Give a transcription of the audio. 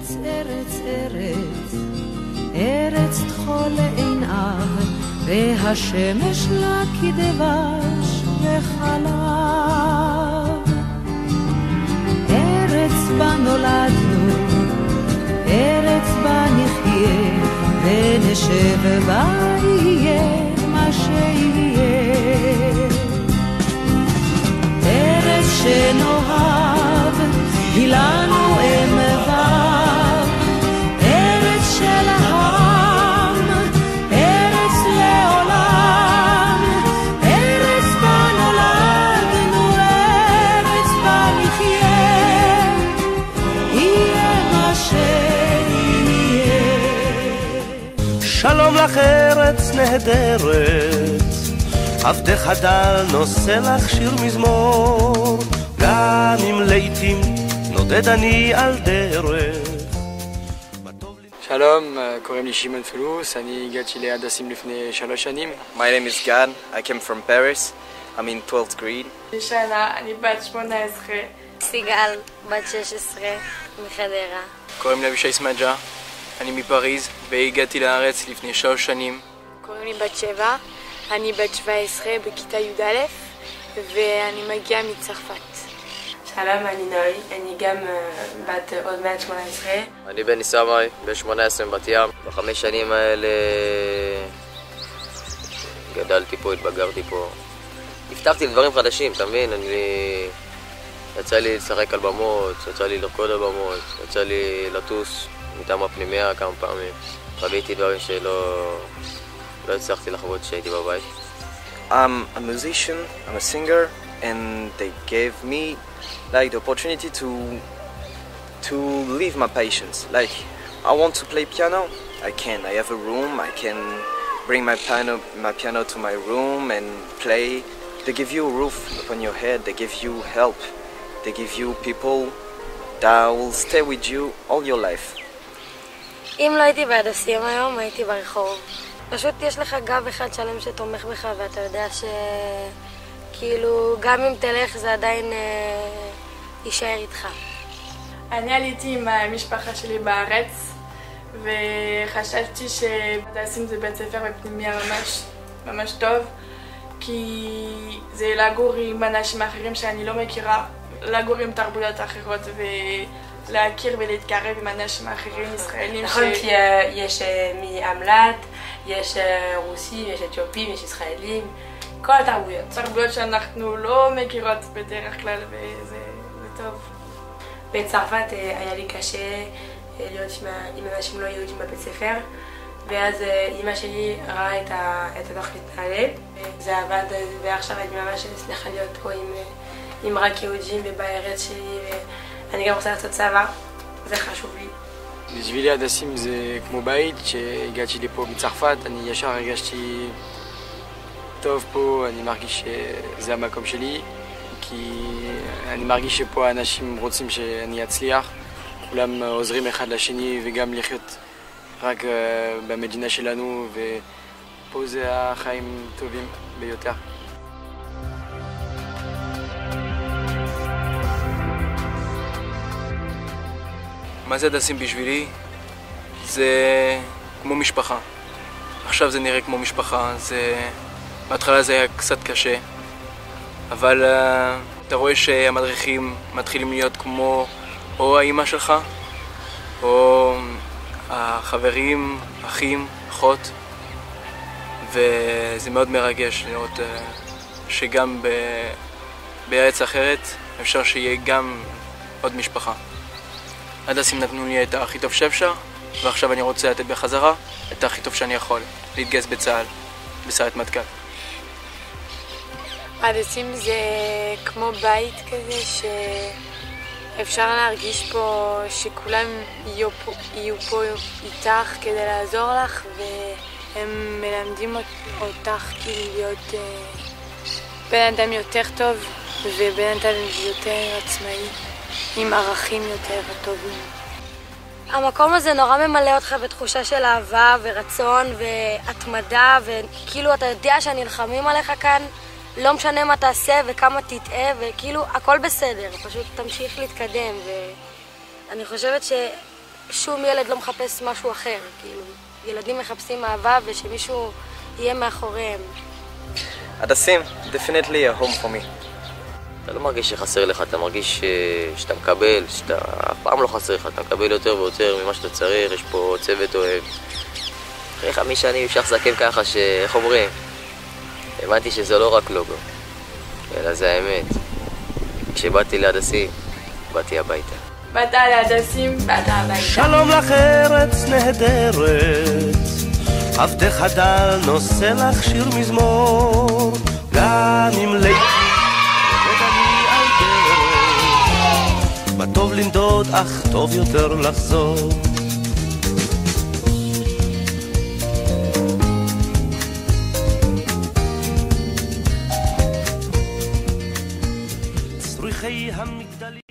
ארץ, ארץ, ארץ, ארץ תחול עיניו, והשמש לה כדבש וחלב. ארץ בה נולדנו, ארץ בה נחיה, ונשב בה יהיה מה שיהיה. ארץ שנאהב, היא לנו אם ואב, ארץ של העם, ארץ לעולם, ארץ בה נולדנו, ארץ בה נחיה, יהיה מה שיהיה. שלום לך ארץ נהדרת, עבדך הדל נושא לך שיר מזמור, גם אם לעתים נודד אני על דרך. שלום, קוראים לי שמעון פלוס, אני הגעתי להדסים לפני 3 שנים. My name is Gan, I came from Paris, I'm in 12th grade. שנה, אני בת 18. סיגל, בת 16, מחדרה. קוראים לי אבישי סמג'ה, אני מפריז והגעתי לארץ לפני 3 שנים. קוראים לי בת 7, אני בת 17 בכיתה י"א ואני מגיעה מצרפת. שלום, אני נוי, אני גם בת עוד מעט 18. אני בן סמאי, בן 18 מבת ים. ב5 שנים האלה גדלתי פה, התבגרתי פה. הבטחתי לדברים חדשים, אתה מבין? יצא לי לשחק על במות, יצא לי לרקוד על במות, יצא לי לטוס מטעם הפנימיה כמה פעמים. חוויתי דברים שלא הצלחתי לחוות כשהייתי בבית. I'm a musician, I'm a singer, and they gave me like the opportunity to leave my passions. Like, I want to play piano, I can. I have a room, I can bring my piano to my room and play. They give you a roof upon your head, they give you help, they give you people that will stay with you all your life. אם לא הייתי בהדסים היום, הייתי ברחוב. פשוט יש לך גב אחד שלם שתומך בך, ואתה יודע שכאילו גם אם תלך זה עדיין יישאר איתך. אני עליתי עם המשפחה שלי בארץ וחשבתי שהדסים זה בית ספר בפנימיה ממש טוב, כי זה לגור עם אנשים אחרים שאני לא מכירה, לגור עם תרבויות אחרות ולהכיר ולהתקרב עם אנשים אחרים ישראלים. נכון, כי יש מאמל"ט, יש רוסים, יש אתיופים, יש ישראלים, כל התרבויות. תרבויות שאנחנו לא מכירות בדרך כלל וזה טוב. בצרפת היה לי קשה להיות עם אנשים לא יהודים בבית ספר, ואז אמא שלי ראה את התוכנית נעל"ה, זה עבד, ועכשיו אני ממש שמחה להיות פה עם רק יהודים ובארץ שלי, ואני גם רוצה לעשות צבא, זה חשוב לי. בשבילי הדסים זה כמו בית. כשהגעתי לפה מצרפת אני ישר הרגשתי טוב פה, אני מרגיש שזה המקום שלי, כי אני מרגיש שפה האנשים רוצים שאני אצליח, כולם עוזרים אחד לשני וגם לחיות רק במדינה שלנו, ופה זה החיים טובים ביותר. מה זה הדסים בשבילי? זה כמו משפחה. עכשיו זה נראה כמו משפחה. בהתחלה זה היה קצת קשה, אבל אתה רואה שהמדריכים מתחילים להיות כמו או האמא שלך, או החברים, אחים, אחות, וזה מאוד מרגש לראות שגם בארץ אחרת אפשר שיהיה גם עוד משפחה. הדסים נתנו לי את הכי טוב שאפשר, ועכשיו אני רוצה לתת בחזרה את הכי טוב שאני יכול, להתגייס בצה"ל, בסיירת מטכ"ל. הדסים זה כמו בית כזה שאפשר להרגיש פה שכולם יהיו פה איתך כדי לעזור לך, והם מלמדים אותך כאילו להיות בן אדם יותר טוב ובן אדם יותר עצמאי, עם ערכים יותר טובים. המקום הזה נורא ממלא אותך בתחושה של אהבה ורצון והתמדה, וכאילו אתה יודע שנלחמים עליך כאן, לא משנה מה תעשה וכמה תטעה, וכאילו הכל בסדר, פשוט תמשיך להתקדם. ואני חושבת שום ילד לא מחפש משהו אחר, כאילו, ילדים מחפשים אהבה ושמישהו יהיה מאחוריהם. הדסים, definitely a home for me. אתה לא מרגיש שחסר לך, אתה מרגיש שאתה מקבל, שאתה אף פעם לא חסר לך, אתה מקבל יותר ויותר ממה שאתה צריך, יש פה צוות אוהב. אחרי 5 שנים אפשר לסכם ככה איך אומרים? הבנתי שזה לא רק לוגו, אלא זה האמת. כשבאתי להדסים, באתי הביתה. באת להדסים, באת הביתה. שלום לך ארץ נהדרת, עבדך הדל נושא לך שיר מזמור, גם אם לעתים נודדני על דרך, מה טוב לנדוד אך טוב יותר לחזור. צריכי המגדלים